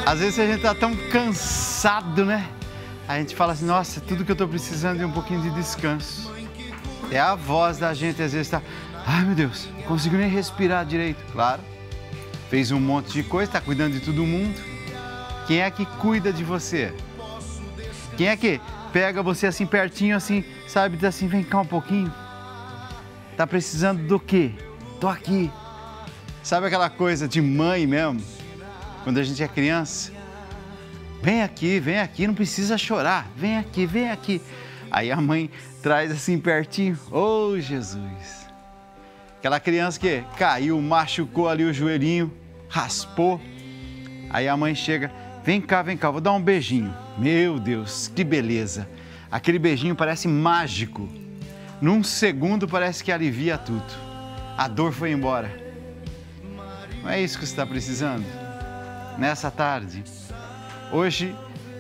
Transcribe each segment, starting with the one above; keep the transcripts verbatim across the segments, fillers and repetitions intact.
Às vezes a gente tá tão cansado, né? A gente fala assim, nossa, tudo que eu tô precisando é um pouquinho de descanso. É a voz da gente, às vezes tá, ai meu Deus, não consigo nem respirar direito. Claro, fez um monte de coisa, tá cuidando de todo mundo. Quem é que cuida de você? Quem é que pega você assim pertinho, assim, sabe, diz assim, vem cá um pouquinho. Tá precisando do quê? Tô aqui. Sabe aquela coisa de mãe mesmo? Quando a gente é criança? Vem aqui, vem aqui, não precisa chorar. Vem aqui, vem aqui. Aí a mãe traz assim pertinho. Ô, oh, Jesus! Aquela criança que caiu, machucou ali o joelhinho, raspou. Aí a mãe chega, vem cá, vem cá, vou dar um beijinho. Meu Deus, que beleza! Aquele beijinho parece mágico. Num segundo parece que alivia tudo. A dor foi embora. Não é isso que você está precisando? Nessa tarde, hoje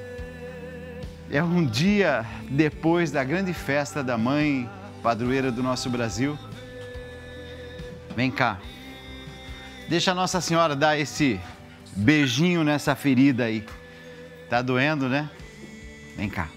é um dia depois da grande festa da mãe padroeira do nosso Brasil. Vem cá, deixa a Nossa Senhora dar esse beijinho nessa ferida aí. Tá doendo, né? Vem cá.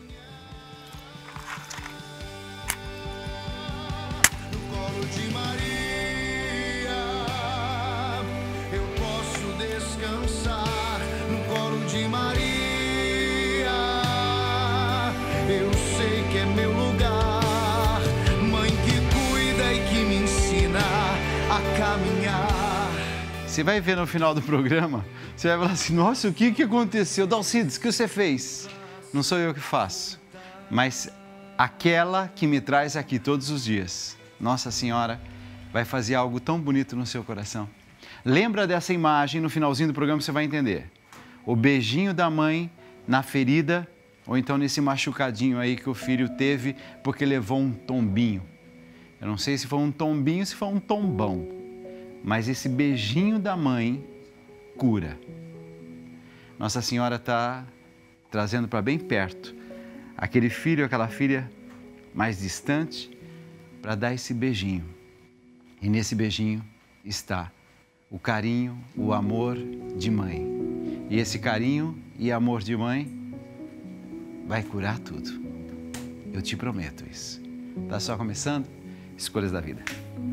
Você vai ver no final do programa, você vai falar assim, nossa, o que, que aconteceu? Dalcides, o que você fez? Não sou eu que faço, mas aquela que me traz aqui todos os dias, Nossa Senhora, vai fazer algo tão bonito no seu coração. Lembra dessa imagem, no finalzinho do programa você vai entender. O beijinho da mãe na ferida, ou então nesse machucadinho aí que o filho teve porque levou um tombinho. Eu não sei se foi um tombinho ou se foi um tombão. Mas esse beijinho da mãe cura. Nossa Senhora está trazendo para bem perto aquele filho, aquela filha mais distante, para dar esse beijinho. E nesse beijinho está o carinho, o amor de mãe. E esse carinho e amor de mãe vai curar tudo. Eu te prometo isso. Tá só começando? Escolhas da Vida.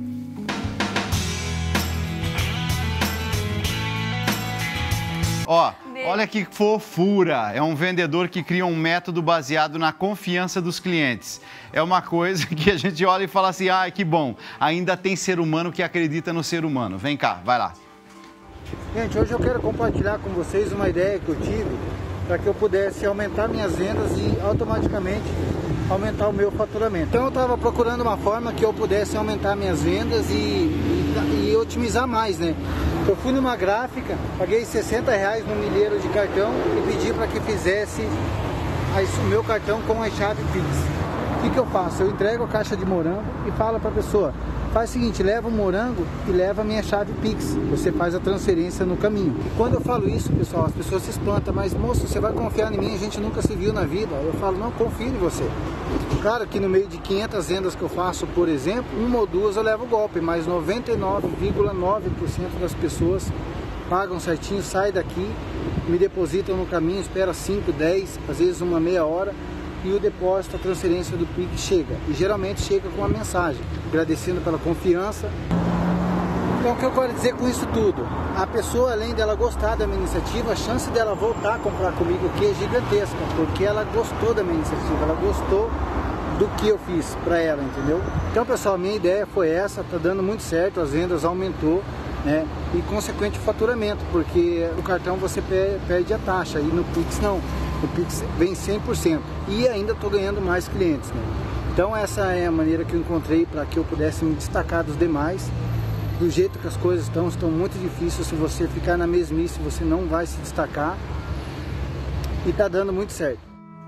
Ó, olha que fofura, é um vendedor que cria um método baseado na confiança dos clientes. É uma coisa que a gente olha e fala assim, ah, que bom, ainda tem ser humano que acredita no ser humano. Vem cá, vai lá. Gente, hoje eu quero compartilhar com vocês uma ideia que eu tive para que eu pudesse aumentar minhas vendas e automaticamente aumentar o meu faturamento. Então eu estava procurando uma forma que eu pudesse aumentar minhas vendas e, e, e otimizar mais, né? Eu fui numa gráfica, paguei sessenta reais no milheiro de cartão e pedi para que fizesse o meu cartão com a chave Pix. O que, que eu faço? Eu entrego a caixa de morango e falo para a pessoa, faz o seguinte, leva o morango e leva a minha chave Pix. Você faz a transferência no caminho. E quando eu falo isso, pessoal, as pessoas se espantam, mas moço, você vai confiar em mim? A gente nunca se viu na vida. Eu falo, não, confio em você. Claro que no meio de quinhentas vendas que eu faço, por exemplo, uma ou duas eu levo golpe, mas noventa e nove vírgula nove por cento das pessoas pagam certinho, saem daqui, me depositam no caminho, espera cinco, dez, às vezes uma meia hora, e o depósito, a transferência do Pix chega. E geralmente chega com uma mensagem, agradecendo pela confiança. Então o que eu quero dizer com isso tudo? A pessoa, além dela gostar da minha iniciativa, a chance dela voltar a comprar comigo aqui é gigantesca, porque ela gostou da minha iniciativa, ela gostou do que eu fiz para ela, entendeu? Então, pessoal, a minha ideia foi essa, tá dando muito certo, as vendas aumentou, né? E consequente o faturamento, porque no cartão você perde a taxa e no Pix não. O Pix vem cem por cento e ainda estou ganhando mais clientes, né? Então essa é a maneira que eu encontrei para que eu pudesse me destacar dos demais. Do jeito que as coisas estão, estão muito difíceis. Se você ficar na mesmice, você não vai se destacar. E tá dando muito certo.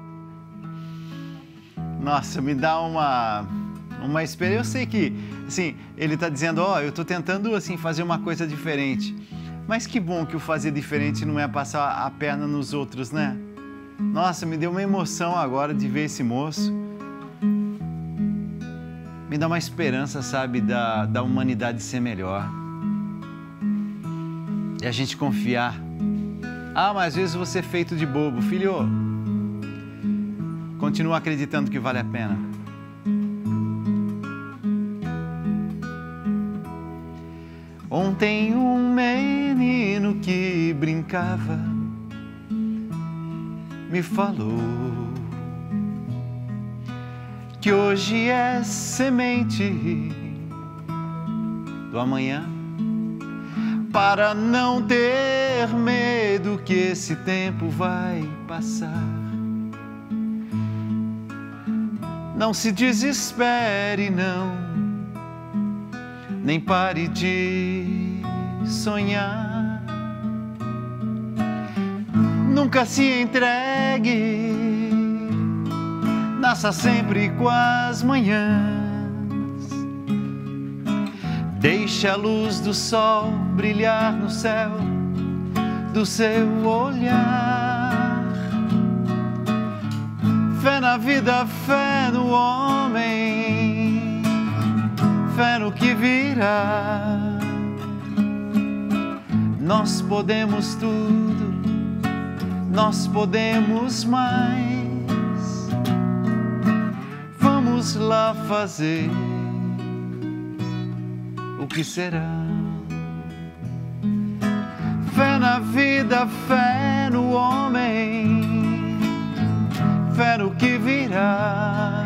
Nossa, me dá uma, uma experiência. Eu sei que, assim, ele tá dizendo, ó, oh, eu tô tentando, assim, fazer uma coisa diferente. Mas que bom que o fazer diferente não é passar a perna nos outros, né? Nossa, me deu uma emoção agora de ver esse moço. Me dá uma esperança, sabe, da, da humanidade ser melhor. E a gente confiar Ah, mas às vezes você é feito de bobo. Filho, continua acreditando que vale a pena. Ontem um menino que brincava me falou que hoje é semente do amanhã, para não ter medo que esse tempo vai passar. Não se desespere, não, nem pare de sonhar. Nunca se entregue, nasça sempre com as manhãs. Deixe a luz do sol brilhar no céu do seu olhar. Fé na vida, fé no homem, fé no que virá. Nós podemos tudo, nós podemos mais. Vamos lá fazer o que será. Fé na vida, fé no homem, fé no que virá.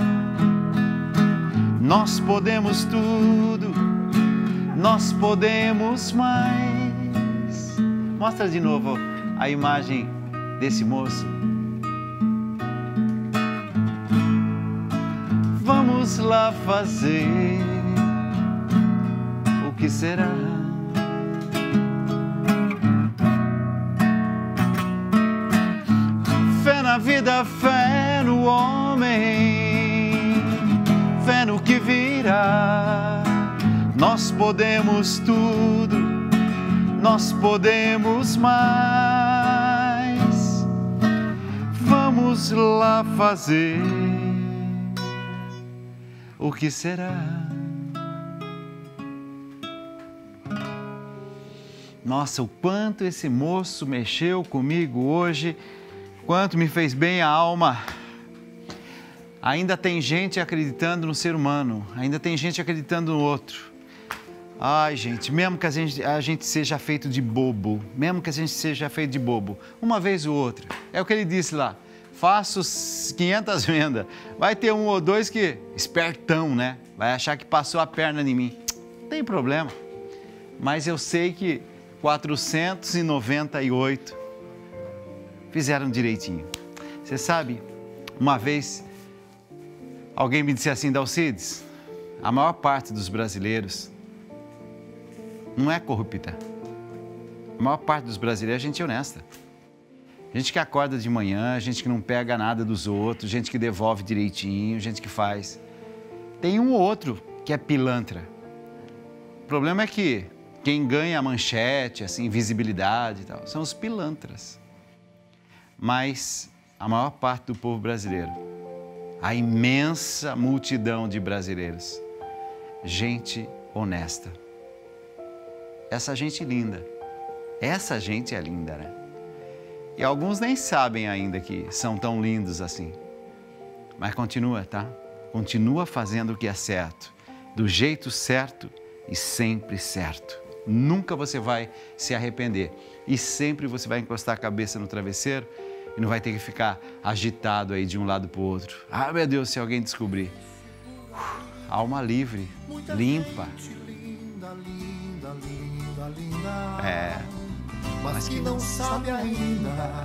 Nós podemos tudo, nós podemos mais. Mostra de novo a imagem desse moço. Vamos lá fazer o que será. Fé na vida, fé no homem, fé no que virá. Nós podemos tudo, nós podemos mais. Vamos lá fazer o que será. Nossa, o quanto esse moço mexeu comigo hoje, quanto me fez bem a alma. Ainda tem gente acreditando no ser humano, ainda tem gente acreditando no outro. Ai, gente, mesmo que a gente, a gente seja feito de bobo, mesmo que a gente seja feito de bobo, uma vez ou outra, é o que ele disse lá, faço quinhentas vendas, vai ter um ou dois que, espertão, né, vai achar que passou a perna em mim. Não tem problema, mas eu sei que quatrocentos e noventa e oito fizeram direitinho. Você sabe, uma vez alguém me disse assim, Dalcides, a maior parte dos brasileiros não é corrupta. A maior parte dos brasileiros é gente honesta. Gente que acorda de manhã, gente que não pega nada dos outros, gente que devolve direitinho, gente que faz. Tem um ou outro que é pilantra. O problema é que quem ganha a manchete, assim, visibilidade e tal, são os pilantras. Mas a maior parte do povo brasileiro, a imensa multidão de brasileiros, gente honesta. Essa gente linda, essa gente é linda, né? E alguns nem sabem ainda que são tão lindos assim. Mas continua, tá? Continua fazendo o que é certo, do jeito certo e sempre certo. Nunca você vai se arrepender e sempre você vai encostar a cabeça no travesseiro e não vai ter que ficar agitado aí de um lado para o outro. Ah, meu Deus, se alguém descobrir. Uf, alma livre, limpa. É, mas que não sabe ainda,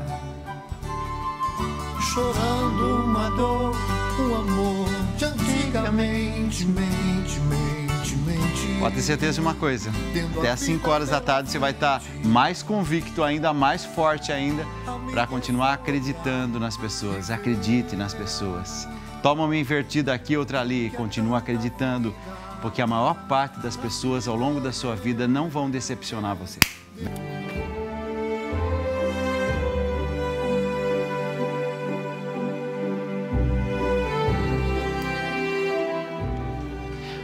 chorando uma dor, um amor de antigamente, mente, mente, mente. Pode ter certeza de uma coisa, até às cinco horas da tarde você vai estar mais convicto ainda, mais forte ainda, para continuar acreditando nas pessoas. Acredite nas pessoas. Toma uma invertida aqui, outra ali, continua acreditando, porque a maior parte das pessoas ao longo da sua vida não vão decepcionar você.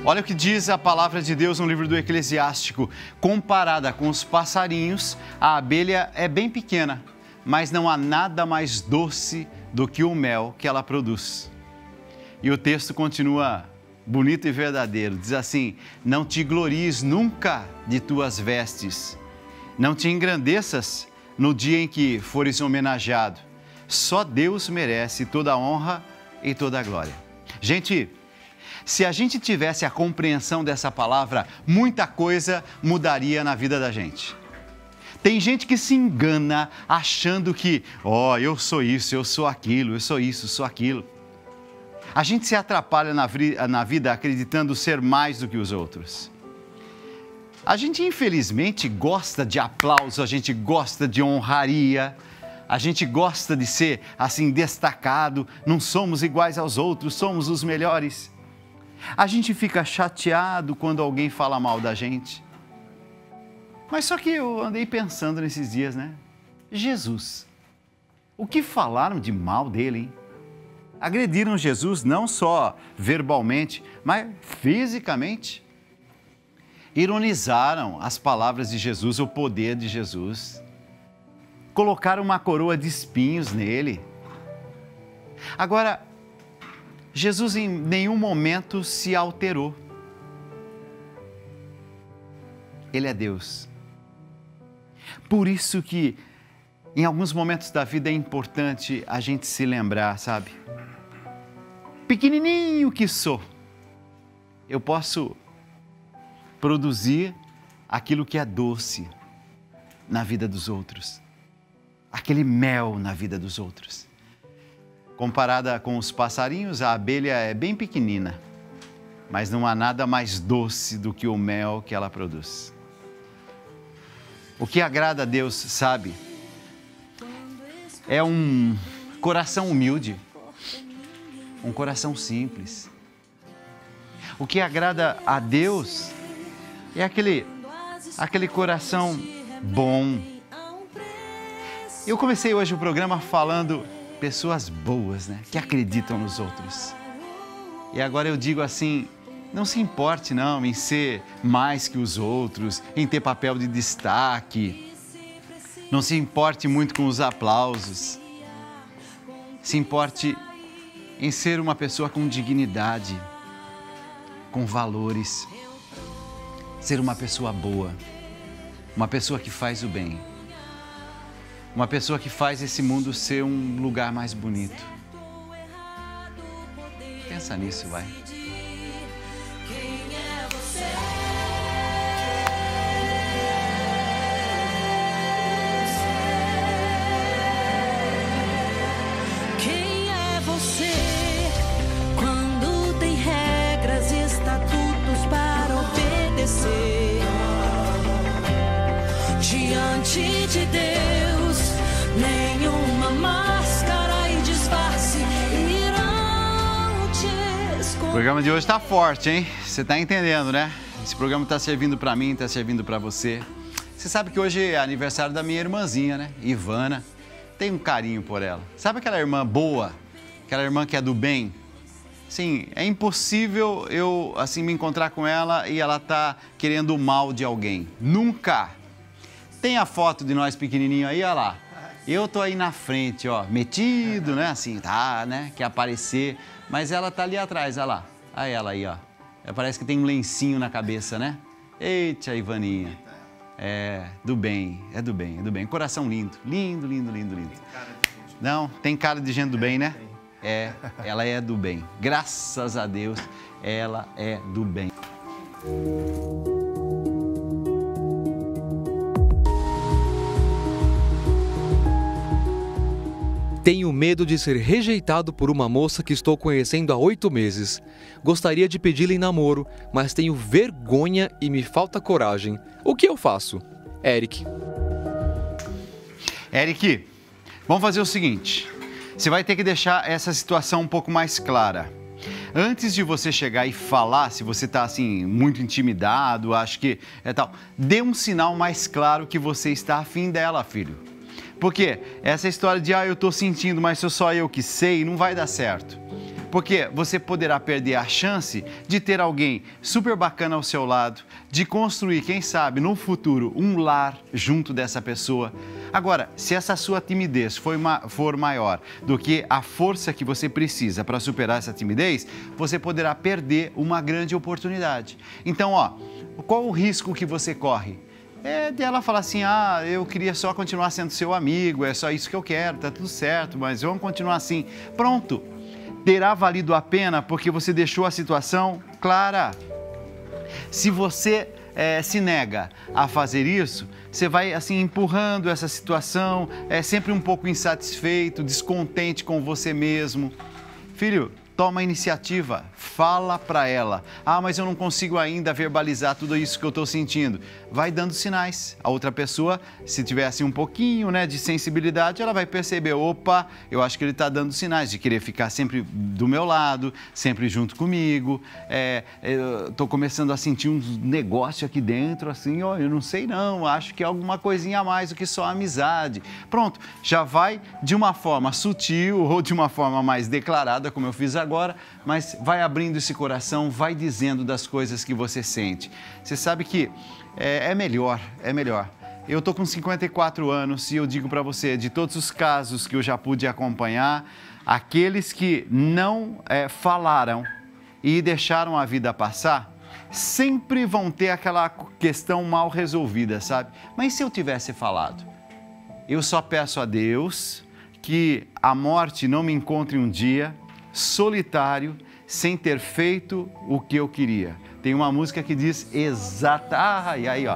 Olha o que diz a palavra de Deus no livro do Eclesiástico. Comparada com os passarinhos, a abelha é bem pequena, mas não há nada mais doce do que o mel que ela produz. E o texto continua bonito e verdadeiro. Diz assim: não te glories nunca de tuas vestes, não te engrandeças no dia em que fores homenageado. Só Deus merece toda a honra e toda a glória. Gente, se a gente tivesse a compreensão dessa palavra, muita coisa mudaria na vida da gente. Tem gente que se engana achando que, ó, oh, eu sou isso, eu sou aquilo, eu sou isso, eu sou aquilo. A gente se atrapalha na, na vida acreditando ser mais do que os outros. A gente, infelizmente, gosta de aplauso, a gente gosta de honraria, a gente gosta de ser, assim, destacado, não somos iguais aos outros, somos os melhores. A gente fica chateado quando alguém fala mal da gente. Mas só que eu andei pensando nesses dias, né? Jesus, o que falaram de mal dele, hein? Agrediram Jesus não só verbalmente, mas fisicamente. Ironizaram as palavras de Jesus, o poder de Jesus. Colocaram uma coroa de espinhos nele. Agora, Jesus em nenhum momento se alterou. Ele é Deus. Por isso que em alguns momentos da vida é importante a gente se lembrar, sabe? Pequenininho que sou, eu posso produzir aquilo que é doce na vida dos outros. Aquele mel na vida dos outros. Comparada com os passarinhos, a abelha é bem pequenina, mas não há nada mais doce do que o mel que ela produz. O que agrada a Deus, sabe, é um coração humilde, um coração simples. O que agrada a Deus é aquele, aquele coração bom. Eu comecei hoje o programa falando pessoas boas, né, que acreditam nos outros. E agora eu digo assim, não se importe não em ser mais que os outros, em ter papel de destaque. Não se importe muito com os aplausos. Se importe em ser uma pessoa com dignidade, com valores. Ser uma pessoa boa, uma pessoa que faz o bem. Uma pessoa que faz esse mundo ser um lugar mais bonito. Pensa nisso, vai. Quem é você quando tem regras e estatutos para obedecer? Diante de Deus, nenhuma máscara e disfarce irão te esconder. O programa de hoje está forte, hein? Você está entendendo, né? Esse programa está servindo para mim, está servindo para você. Você sabe que hoje é aniversário da minha irmãzinha, né? Ivana. Tenho um carinho por ela. Sabe aquela irmã boa? Aquela irmã que é do bem? Sim, é impossível eu, assim, me encontrar com ela e ela tá querendo o mal de alguém. Nunca! Tem a foto de nós pequenininho aí, olha lá. Eu tô aí na frente, ó, metido, né? Assim, tá, né? Quer aparecer. Mas ela tá ali atrás, olha lá. Olha ela aí, ó. Parece que tem um lencinho na cabeça, né? Eita, Ivaninha. É, do bem, é do bem, é do bem. Coração lindo, lindo, lindo, lindo, lindo. Não, tem cara de gente do bem, né? É, ela é do bem. Graças a Deus, ela é do bem. Tenho medo de ser rejeitado por uma moça que estou conhecendo há oito meses. Gostaria de pedi-la em namoro, mas tenho vergonha e me falta coragem. O que eu faço? Eric. Eric, vamos fazer o seguinte. Você vai ter que deixar essa situação um pouco mais clara. Antes de você chegar e falar, se você está assim, muito intimidado, acho que é tal, dê um sinal mais claro que você está afim dela, filho. Porque essa história de, ah, eu estou sentindo, mas sou só eu que sei, não vai dar certo. Porque você poderá perder a chance de ter alguém super bacana ao seu lado, de construir, quem sabe, no futuro, um lar junto dessa pessoa. Agora, se essa sua timidez for, ma- for maior do que a força que você precisa para superar essa timidez, você poderá perder uma grande oportunidade. Então, ó, qual o risco que você corre? É dela falar assim, ah, eu queria só continuar sendo seu amigo, é só isso que eu quero, tá tudo certo, mas vamos continuar assim. Pronto, terá valido a pena porque você deixou a situação clara. Se você é, se nega a fazer isso, você vai assim empurrando essa situação, é sempre um pouco insatisfeito, descontente com você mesmo. Filho, toma a iniciativa, fala para ela. Ah, mas eu não consigo ainda verbalizar tudo isso que eu estou sentindo. Vai dando sinais. A outra pessoa, se tiver assim um pouquinho, né, de sensibilidade, ela vai perceber, opa, eu acho que ele está dando sinais de querer ficar sempre do meu lado, sempre junto comigo. É, eu estou começando a sentir um negócio aqui dentro, assim, ó, eu não sei não, acho que é alguma coisinha a mais do que só amizade. Pronto, já vai de uma forma sutil ou de uma forma mais declarada, como eu fiz agora, mas vai abrindo esse coração, vai dizendo das coisas que você sente. Você sabe que é, é melhor, é melhor. Eu estou com cinquenta e quatro anos e eu digo para você, de todos os casos que eu já pude acompanhar, aqueles que não é, falaram e deixaram a vida passar, sempre vão ter aquela questão mal resolvida, sabe? Mas se eu tivesse falado? Eu só peço a Deus que a morte não me encontre um dia solitário, sem ter feito o que eu queria. Tem uma música que diz exata, ah, e aí ó,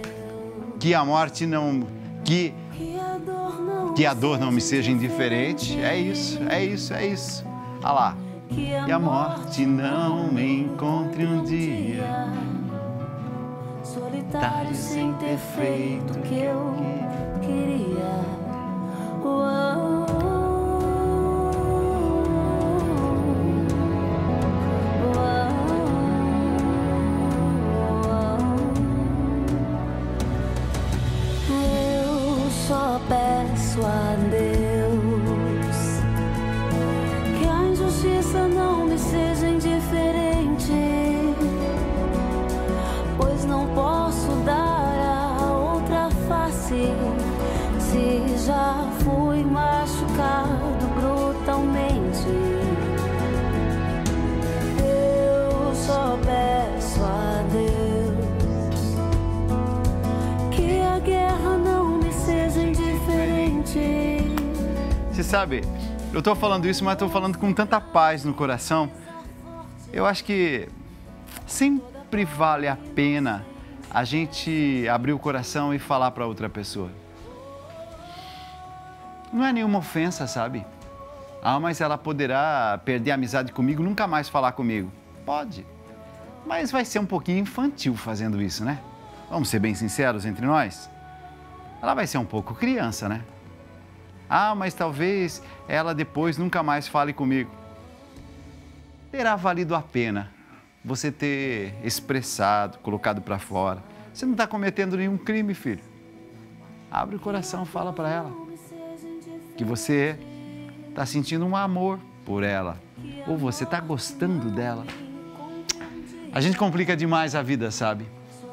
que a morte não, que, que a dor não me seja indiferente, é isso, é isso, é isso, olha lá, que a morte não me encontre um dia, solitário sem ter feito o que eu queria. Uou. Peço a Deus que a injustiça não me seja indiferente, pois não posso dar a outra face se já fui machucado brutalmente. Eu só peço a Deus que a guerra não Você sabe, eu estou falando isso, mas estou falando com tanta paz no coração. Eu acho que sempre vale a pena a gente abrir o coração e falar para outra pessoa. Não é nenhuma ofensa, sabe? Ah, mas ela poderá perder a amizade comigo, nunca mais falar comigo. Pode, mas vai ser um pouquinho infantil fazendo isso, né? Vamos ser bem sinceros entre nós? Ela vai ser um pouco criança, né? Ah, mas talvez ela depois nunca mais fale comigo. Terá valido a pena você ter expressado, colocado para fora. Você não está cometendo nenhum crime, filho. Abre o coração, fala para ela que você está sentindo um amor por ela ou você está gostando dela. A gente complica demais a vida, sabe?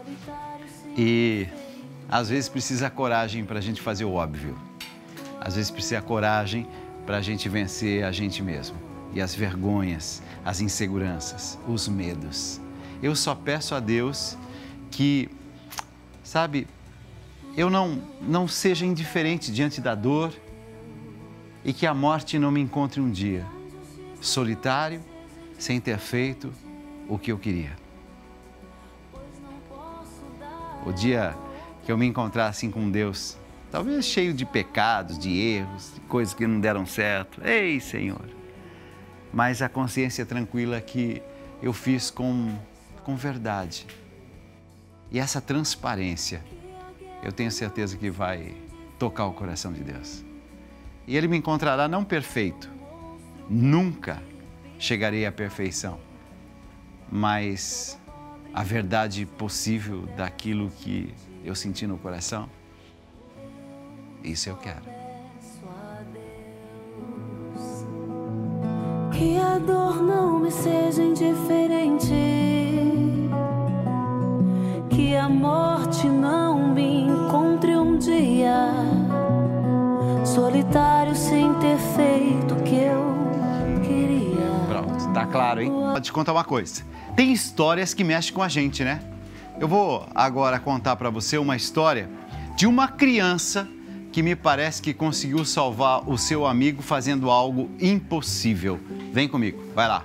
E às vezes precisa coragem para a gente fazer o óbvio. Às vezes precisa coragem para a gente vencer a gente mesmo. E as vergonhas, as inseguranças, os medos. Eu só peço a Deus que, sabe, eu não, não seja indiferente diante da dor e que a morte não me encontre um dia solitário, sem ter feito o que eu queria. O dia que eu me encontrar assim com Deus, talvez cheio de pecados, de erros, de coisas que não deram certo. Ei, Senhor! Mas a consciência tranquila que eu fiz com, com verdade. E essa transparência, eu tenho certeza que vai tocar o coração de Deus. E Ele me encontrará não perfeito, nunca chegarei à perfeição, mas a verdade possível daquilo que eu senti no coração, isso eu quero. Que a a dor não me seja indiferente, que a morte não me encontre um dia solitário sem ter feito o que eu queria. Pronto, tá claro, hein? Vou te contar uma coisa. Tem histórias que mexem com a gente, né? Eu vou agora contar pra você uma história de uma criança que me parece que conseguiu salvar o seu amigo fazendo algo impossível. Vem comigo, vai lá.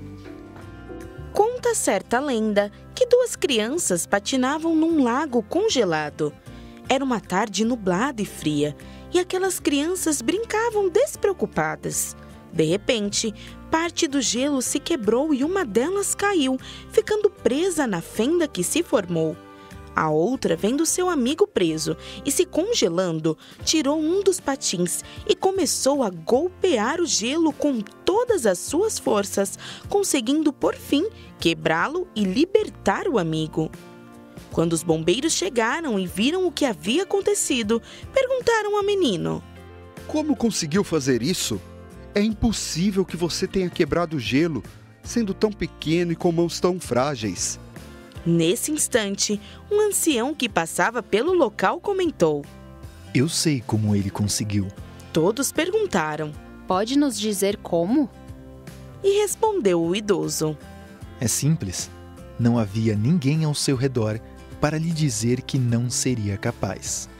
Conta certa lenda que duas crianças patinavam num lago congelado. Era uma tarde nublada e fria, e aquelas crianças brincavam despreocupadas. De repente, parte do gelo se quebrou e uma delas caiu, ficando presa na fenda que se formou. A outra, vendo seu amigo preso e se congelando, tirou um dos patins e começou a golpear o gelo com todas as suas forças, conseguindo, por fim, quebrá-lo e libertar o amigo. Quando os bombeiros chegaram e viram o que havia acontecido, perguntaram ao menino: Como conseguiu fazer isso? É impossível que você tenha quebrado o gelo, sendo tão pequeno e com mãos tão frágeis. Nesse instante, um ancião que passava pelo local comentou: Eu sei como ele conseguiu. Todos perguntaram: Pode nos dizer como? E respondeu o idoso: É simples. Não havia ninguém ao seu redor para lhe dizer que não seria capaz.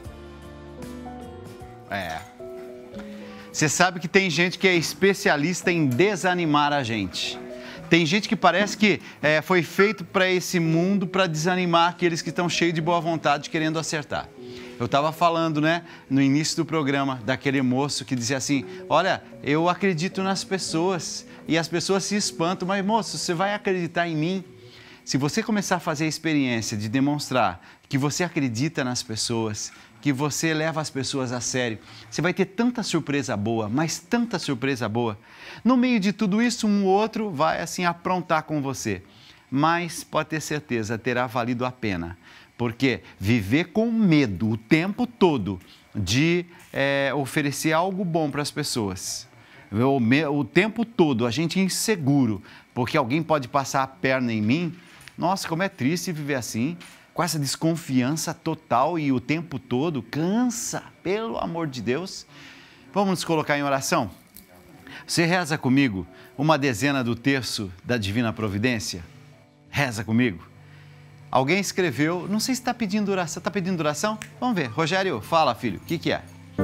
É. Você sabe que tem gente que é especialista em desanimar a gente. Tem gente que parece que é, foi feito para esse mundo para desanimar aqueles que estão cheios de boa vontade, querendo acertar. Eu estava falando, né, no início do programa, daquele moço que dizia assim: olha, eu acredito nas pessoas e as pessoas se espantam, mas moço, você vai acreditar em mim? Se você começar a fazer a experiência de demonstrar que você acredita nas pessoas, que você leva as pessoas a sério, você vai ter tanta surpresa boa, mas tanta surpresa boa. No meio de tudo isso, um outro vai assim aprontar com você, mas pode ter certeza, terá valido a pena, porque viver com medo o tempo todo de é, oferecer algo bom para as pessoas, o, me, o tempo todo a gente é inseguro, porque alguém pode passar a perna em mim. Nossa, como é triste viver assim, com essa desconfiança total e o tempo todo, cansa, pelo amor de Deus. Vamos nos colocar em oração? Você reza comigo uma dezena do terço da Divina Providência? Reza comigo. Alguém escreveu, não sei se está pedindo oração, está pedindo oração? Vamos ver. Rogério, fala, filho, o que que é?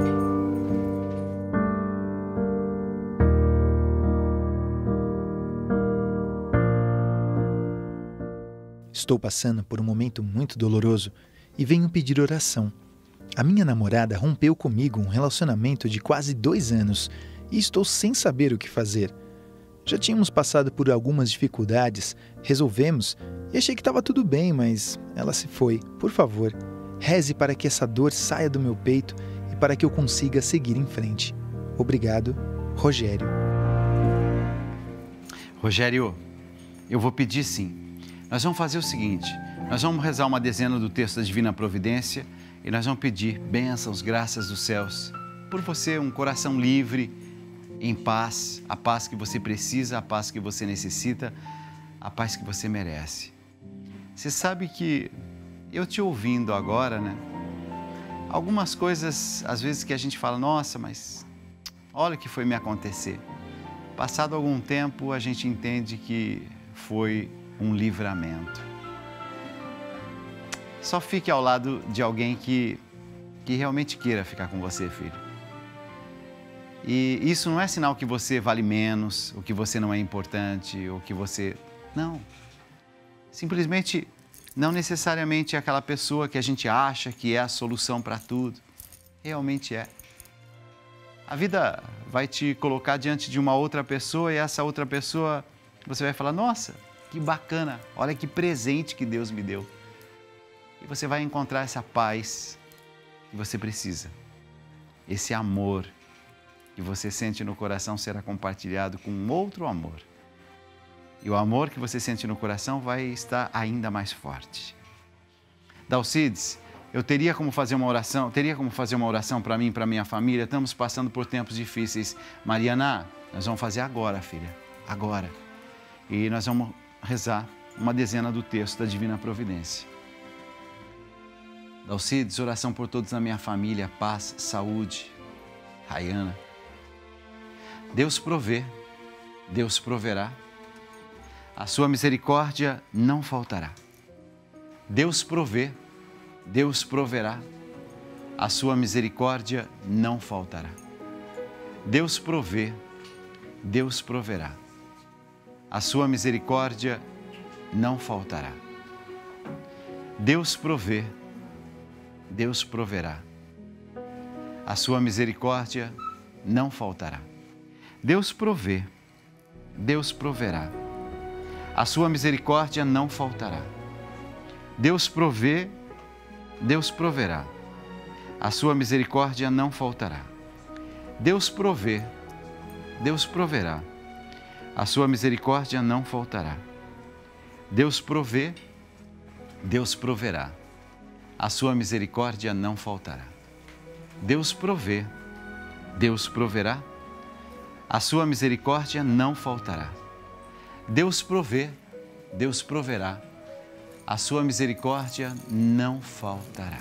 Estou passando por um momento muito doloroso e venho pedir oração. A minha namorada rompeu comigo um relacionamento de quase dois anos e estou sem saber o que fazer. Já tínhamos passado por algumas dificuldades, resolvemos e achei que estava tudo bem, mas ela se foi. Por favor, reze para que essa dor saia do meu peito e para que eu consiga seguir em frente. Obrigado, Rogério. Rogério, eu vou pedir sim. Nós vamos fazer o seguinte, nós vamos rezar uma dezena do texto da Divina Providência e nós vamos pedir bênçãos, graças dos céus, por você, um coração livre, em paz, a paz que você precisa, a paz que você necessita, a paz que você merece. Você sabe que eu te ouvindo agora, né? Algumas coisas, às vezes que a gente fala, nossa, mas olha o que foi me acontecer. Passado algum tempo, a gente entende que foi um livramento. Só fique ao lado de alguém que, que realmente queira ficar com você, filho. E isso não é sinal que você vale menos, ou que você não é importante, ou que você... Não. Simplesmente, não necessariamente é aquela pessoa que a gente acha que é a solução para tudo. Realmente é. A vida vai te colocar diante de uma outra pessoa e essa outra pessoa, você vai falar, nossa, que bacana, olha que presente que Deus me deu. E você vai encontrar essa paz que você precisa. Esse amor que você sente no coração será compartilhado com outro amor. E o amor que você sente no coração vai estar ainda mais forte. Dalcides, eu teria como fazer uma oração, teria como fazer uma oração para mim e para minha família. Estamos passando por tempos difíceis. Mariana, nós vamos fazer agora, filha. agora. E nós vamos rezar uma dezena do texto da Divina Providência. Dalcides, oração por todos na minha família, paz, saúde. Rayana. Deus provê, Deus proverá. A sua misericórdia não faltará. Deus provê, Deus proverá. A sua misericórdia não faltará. Deus provê, Deus proverá. A sua misericórdia não faltará. Deus provê, Deus proverá. A sua misericórdia não faltará. Deus provê, Deus proverá. A sua misericórdia não faltará. Deus provê, Deus proverá. A sua misericórdia não faltará. Deus provê, Deus proverá. A sua misericórdia não faltará. Deus provê, Deus proverá. A sua misericórdia não faltará. Deus provê, Deus proverá. A sua misericórdia não faltará. Deus provê, Deus proverá. A sua misericórdia não faltará.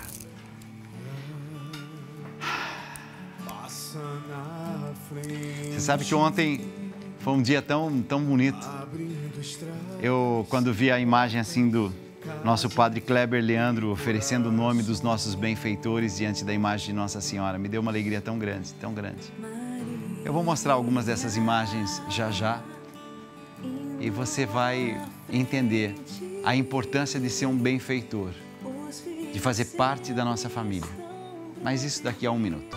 Você sabe que ontem foi um dia tão, tão bonito. Eu, quando vi a imagem assim do nosso Padre Kleber Leandro oferecendo o nome dos nossos benfeitores diante da imagem de Nossa Senhora, me deu uma alegria tão grande, tão grande. Eu vou mostrar algumas dessas imagens já já e você vai entender a importância de ser um benfeitor, de fazer parte da nossa família. Mas isso daqui a um minuto.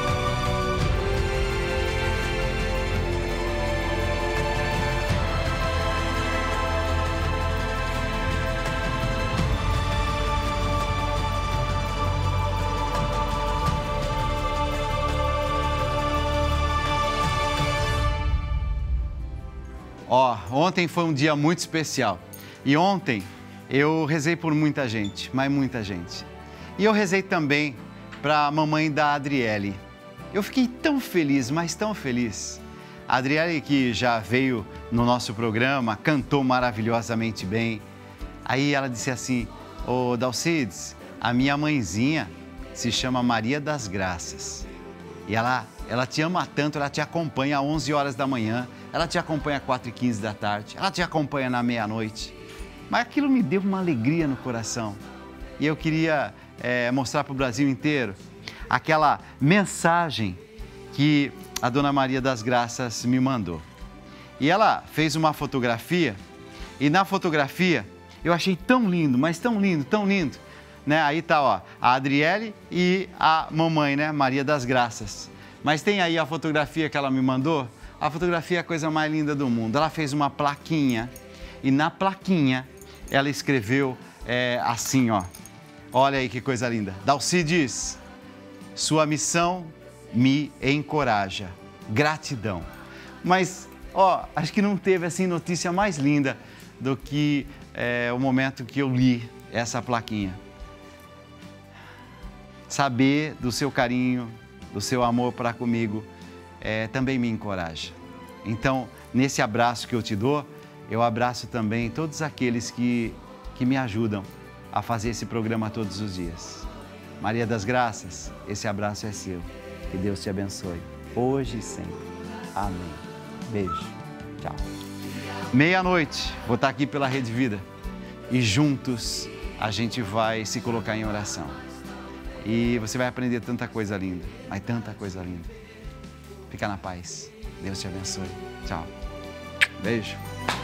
Ó, ontem foi um dia muito especial e ontem eu rezei por muita gente, mas muita gente. E eu rezei também para a mamãe da Adriele. Eu fiquei tão feliz, mas tão feliz. A Adriele, que já veio no nosso programa, cantou maravilhosamente bem. Aí ela disse assim: ô Dalcides, a minha mãezinha se chama Maria das Graças. E ela, ela te ama tanto, ela te acompanha às onze horas da manhã, ela te acompanha às quatro e quinze da tarde, ela te acompanha na meia-noite. Mas aquilo me deu uma alegria no coração. E eu queria é, mostrar para o Brasil inteiro aquela mensagem que a Dona Maria das Graças me mandou. E ela fez uma fotografia, e na fotografia eu achei tão lindo, mas tão lindo, tão lindo. Né? Aí tá, ó, a Adriele e a mamãe, né, Maria das Graças. Mas tem aí a fotografia que ela me mandou. A fotografia é a coisa mais linda do mundo. Ela fez uma plaquinha e na plaquinha ela escreveu é, assim, ó. Olha aí que coisa linda. Dalcides, sua missão me encoraja. Gratidão. Mas, ó, acho que não teve assim notícia mais linda do que é, o momento que eu li essa plaquinha. Saber do seu carinho, do seu amor para comigo, é, também me encoraja. Então, nesse abraço que eu te dou, eu abraço também todos aqueles que, que me ajudam a fazer esse programa todos os dias. Maria das Graças, esse abraço é seu. Que Deus te abençoe, hoje e sempre. Amém. Beijo. Tchau. Meia-noite, vou estar aqui pela Rede Vida e juntos a gente vai se colocar em oração. E você vai aprender tanta coisa linda, mas tanta coisa linda. Fica na paz. Deus te abençoe. Tchau. Beijo.